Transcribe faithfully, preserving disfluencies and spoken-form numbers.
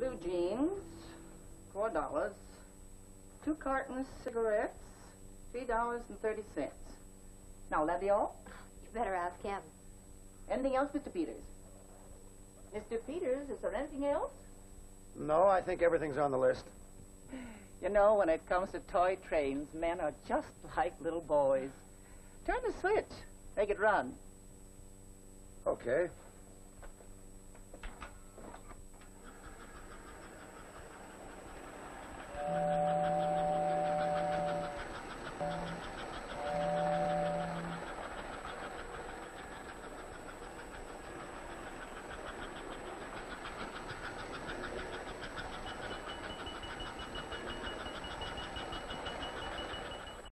blue jeans, four dollars. Two cartons cigarettes, three dollars and thirty cents. Now, will that be all? You better ask him. Anything else, Mister Peters? Mister Peters, is there anything else? No, I think everything's on the list. You know, when it comes to toy trains, men are just like little boys. Turn the switch. Make it run. Okay.